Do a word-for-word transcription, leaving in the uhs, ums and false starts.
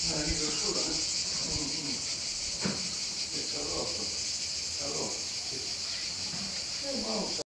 Να είναι γρασούλα, ναι. Καλό αυτό. Καλό. Ε, μάλλον